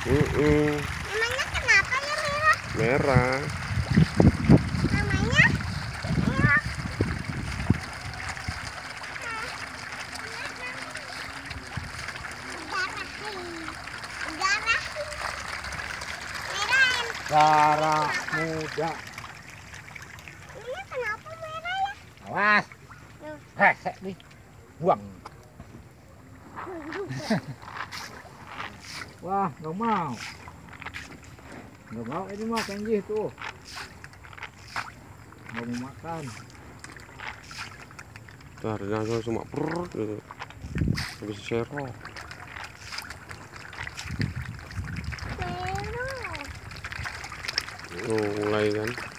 Namanya kenapa ya merah? Merah. Namanya merah. Darah muda. Ini kenapa merah ya? Awas. Hesek nih. Buang. Wah, nggak mau. Nggak mau ini mah Kenji tuh. Nggak mau makan. Ntar langsung cuma perut gitu. Habis serok. Merah. Oh, mulai kan.